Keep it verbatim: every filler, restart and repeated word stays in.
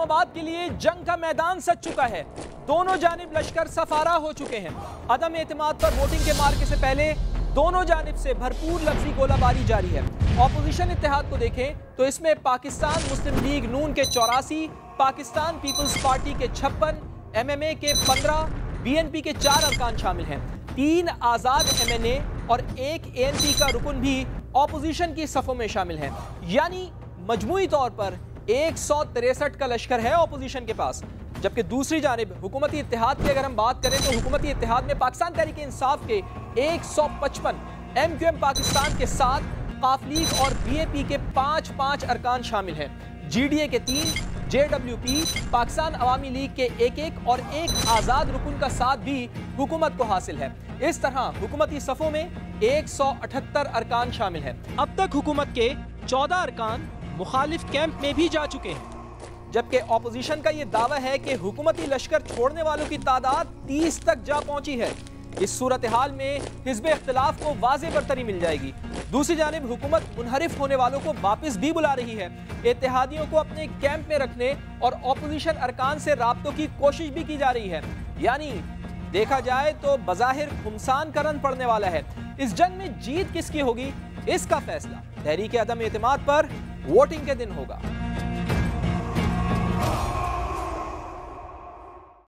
इस्लामाबाद के लिए जंग का मैदान सज चुका है। दोनों जानिब लश्कर सफारा हो चुके हैं। अदम एतमाद पर वोटिंग के मार्के से पहले दोनों जानिब से भरपूर लफ्जी गोलाबारी जारी है। ऑपोजिशन इत्तेहाद को देखें तो इसमें पाकिस्तान मुस्लिम लीग नून के चौरासी, पाकिस्तान पीपल्स पार्टी के छप्पन, एम एम ए के पंद्रह, बी एन पी के चार अरकान शामिल हैं। तीन आज़ाद एम एन ए और एक ए एन पी का रुकन भी ऑपोजिशन की सफ़ों में शामिल हैं। यानी मजमूई तौर पर एक सौ तिरसठ का लश्कर है ऑपोजिशन के पास। जबकि दूसरी जानिब हुकूमती इत्तेहाद की अगर हम बात करें तो हुकूमती इत्तेहाद में पाकिस्तान तहरीक इंसाफ के एक सौ पचपन, एम क्यू एम पाकिस्तान के सात, काफ लीग और बी ए पी के पाँच पाँच अरकान शामिल हैं। जी डी ए के तीन, J W P, Pakistan Awami league के एक एक और एक आज़ाद रुकन का साथ भी हुकूमत को हासिल है। इस तरह हुकूमती सफ़ों में एक सौ अठहत्तर अरकान शामिल हैं। अब तक हुकूमत के चौदह अरकान मुखालिफ कैंप में भी जा चुके हैं, जबकि ऑपोजिशन का यह दावा है कि हुकूमती लश्कर छोड़ने वालों की तादाद तीस तक जा पहुंची है। इस सूरत हाल में हिज़्ब इख्तिलाफ को वाज़ेह बरतरी मिल जाएगी। दूसरी जानिब हुकूमत मुनहरिफ होने वालों को वापस भी बुला रही है। इत्तेहादियों को अपने कैंप में रखने और ऑपोजिशन अरकान से राब्तों की कोशिश भी की जा रही है। यानी देखा जाए तो बज़ाहिर खुमसान का रन पड़ने वाला है। इस जंग में जीत किसकी होगी, इसका फैसला तहरीक अदम एतमाद पर वोटिंग के दिन होगा।